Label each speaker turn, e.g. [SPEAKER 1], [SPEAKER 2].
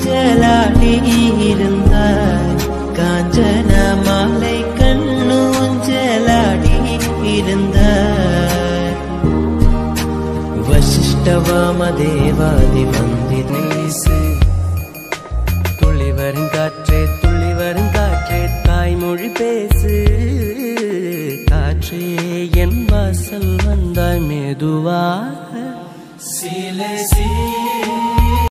[SPEAKER 1] ஊஞ்சலாடி இருந்தாய் காஞ்சன மாலை கண்ணூஞ்சலாடி இருந்தாய் வசிஷ்ட வாமதேவாதி வந்திதேசு துள்ளி வருங்காற்றே தாய்மொழி பேசு காற்றே என் வாசல் வந்தாய் மெதுவாக சிலை